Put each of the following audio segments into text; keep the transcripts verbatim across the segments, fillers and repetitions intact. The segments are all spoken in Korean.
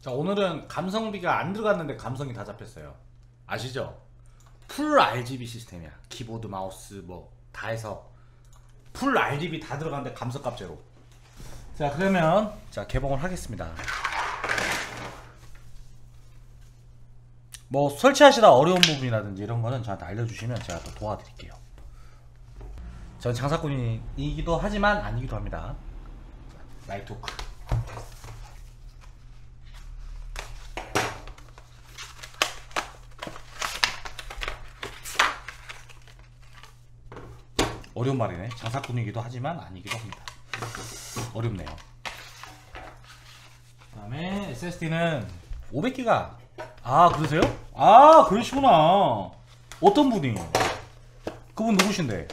자, 오늘은 감성비가 안 들어갔는데 감성이 다 잡혔어요. 아시죠? 풀 알지비 시스템이야. 키보드, 마우스 뭐 다 해서 풀 알지비 다 들어갔는데 감성값 제로. 자, 그러면 자 개봉을 하겠습니다. 뭐 설치하시다 어려운 부분이라든지 이런 거는 저한테 알려주시면 제가 또 도와드릴게요. 전 장사꾼이기도 하지만 아니기도 합니다. 라이트호크. 어려운 말이네. 장사꾼이기도 하지만 아니기도 합니다. 어렵네요. 그 다음에 에스에스디는 오백 기가. 아, 그러세요? 아, 그러시구나. 어떤 분이? 그분 누구신데?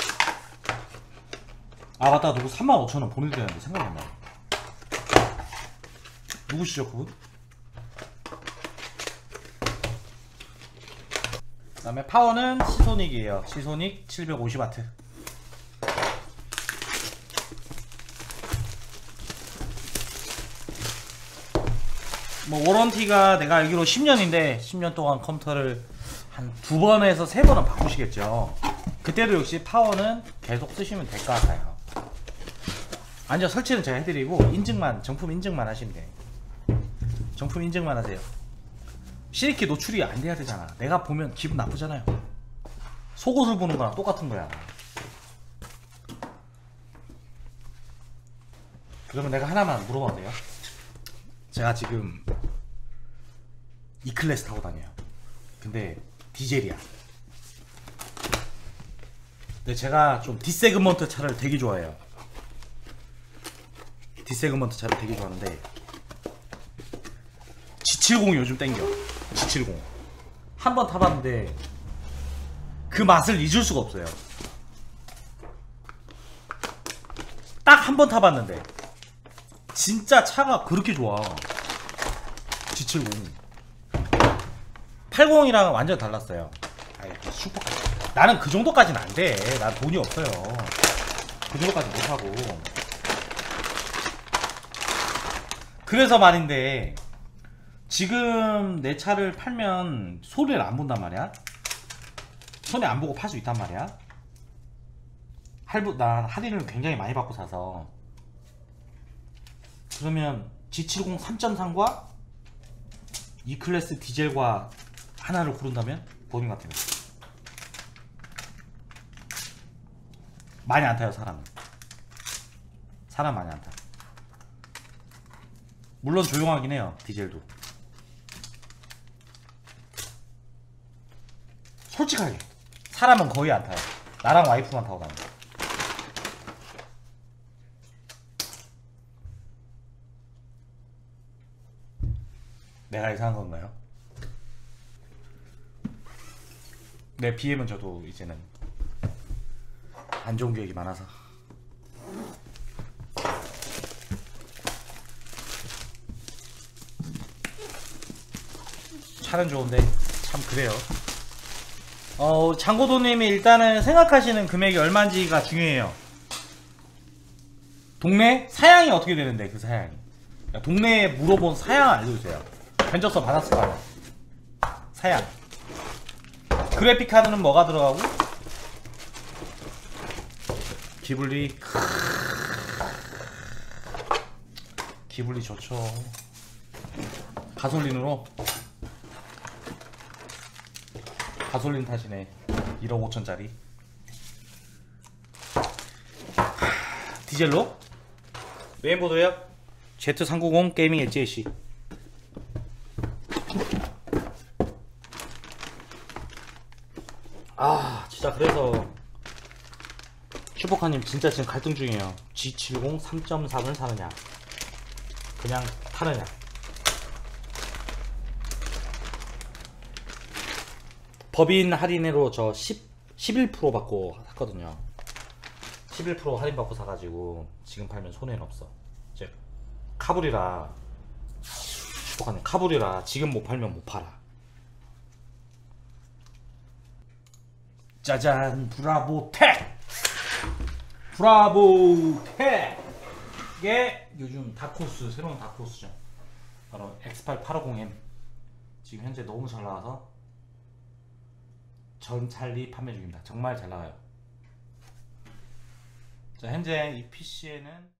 아, 맞다. 누구 삼만 오천 원 보내드렸는데 생각이 안 나네. 누구시죠, 그분? 그 다음에 파워는 시소닉이에요. 시소닉 칠백오십 와트. 뭐 워런티가 내가 알기로 십 년인데 십 년 동안 컴퓨터를 한 두 번에서 세 번은 바꾸시겠죠. 그때도 역시 파워는 계속 쓰시면 될 것 같아요. 아니요, 설치는 제가 해드리고 인증만, 정품 인증만 하시면 돼요. 정품 인증만 하세요. C키 노출이 안 돼야 되잖아. 내가 보면 기분 나쁘잖아요. 속옷을 보는 거랑 똑같은 거야. 그러면 내가 하나만 물어봐도 돼요? 제가 지금 E클래스 타고 다녀요. 근데 디젤이야. 근데 제가 좀 D세그먼트 차를 되게 좋아해요. D세그먼트 차를 되게 좋아하는데 지 칠십이 요즘 땡겨. 지 칠십 한 번 타봤는데 그 맛을 잊을 수가 없어요. 딱 한 번 타봤는데 진짜 차가 그렇게 좋아. 지 칠십 팔십이랑 완전 달랐어요. 아이, 슈퍼. 나는 그 정도까지는 안 돼. 난 돈이 없어요. 그 정도까지 못하고. 그래서 말인데 지금 내 차를 팔면 손해를 안 본단 말이야. 손해 안 보고 팔 수 있단 말이야. 할부, 난 할인을 굉장히 많이 받고 사서. 그러면 지 칠십 삼 점 삼과 E클래스 디젤과 하나를 고른다면 본인 같아요. 많이 안 타요, 사람은. 사람 많이 안 타. 물론 조용하긴 해요, 디젤도. 솔직하게 사람은 거의 안 타요. 나랑 와이프만 타고 다녀요. 내가 이상한 건가요? 네, 비엠은 저도 이제는 안 좋은 기억이 많아서. 차는 좋은데 참 그래요. 어, 장고도님이 일단은 생각하시는 금액이 얼마인지가 중요해요. 동네 사양이 어떻게 되는데, 그 사양이. 동네에 물어본 사양 알려주세요. 견적서 받았을 거 아니야. 사양. 그래픽 카드는 뭐가 들어가고? 기블리. 기블리 좋죠. 가솔린으로. 가솔린 타시네. 일억 오천짜리. 디젤로? 메인보드요? 제트 삼백구십 게이밍 엣지 에이씨. 아, 진짜 그래서 슈퍼카님 진짜 지금 갈등 중이에요. 지 칠십 삼 점 삼을 사느냐 그냥 타느냐. 법인 할인으로 저 십, 십일 퍼센트 받고 샀거든요. 십일 퍼센트 할인 받고 사가지고 지금 팔면 손해는 없어. 이제 카불이라, 슈퍼카님 카불이라 지금 못 팔면 못 팔아. 짜잔, 브라보 텍! 브라보 텍! 이게 요즘 다크호스, 새로운 다크호스죠. 바로 엑스 팔 팔오공 엠 지금 현재 너무 잘 나와서 전찰리 판매 중입니다. 정말 잘 나와요. 자, 현재 이 피씨에는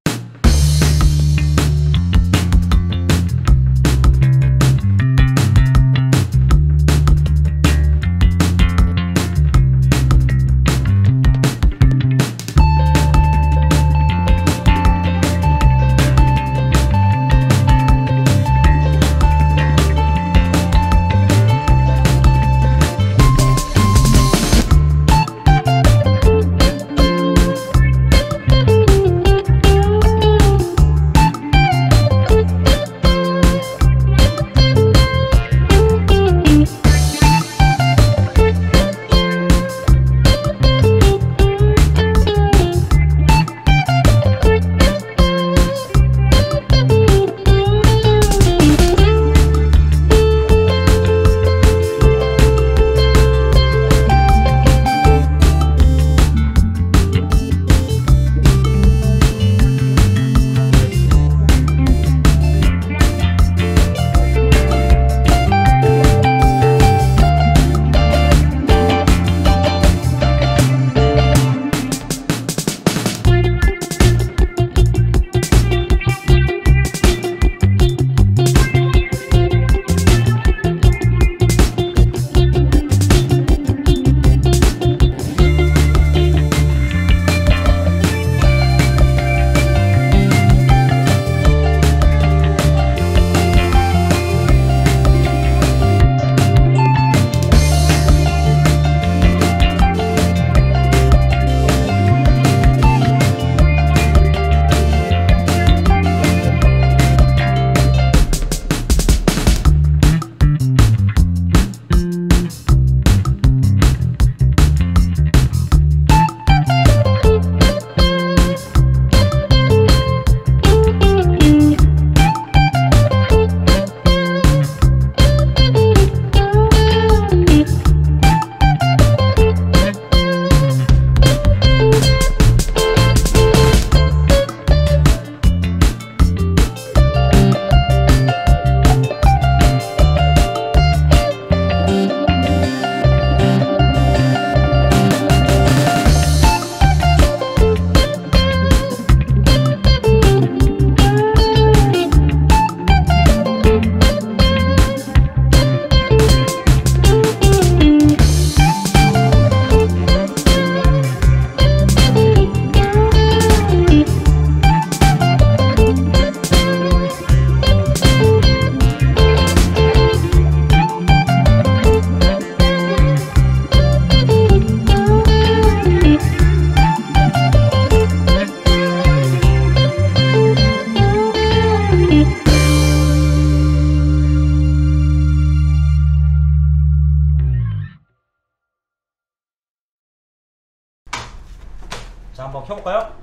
자, 한번 켜볼까요?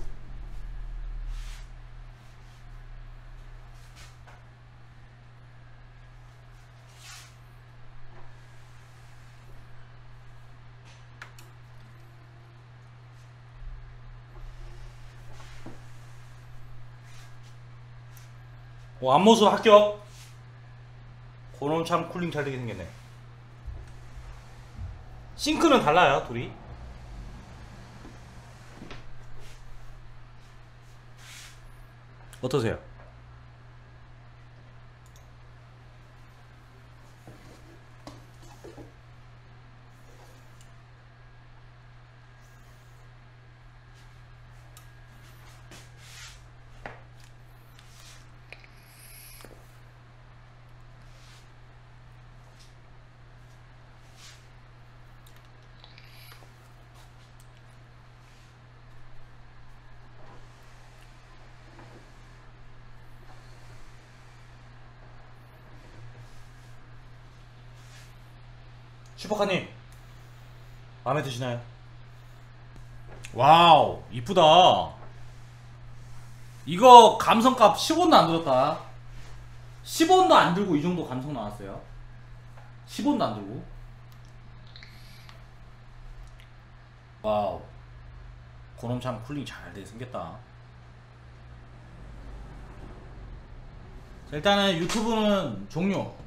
오, 앞모습 합격. 그놈 참 쿨링 잘 되게 생겼네. 싱크는 달라요, 둘이. 어떠세요? 슈퍼카님 마음에 드시나요? 와우 이쁘다. 이거 감성값 십 원도 안 들었다. 십 원도 안 들고 이 정도 감성 나왔어요. 십 원도 안 들고. 와우 그놈 참 쿨링 잘 돼 생겼다. 자, 일단은 유튜브는 종료.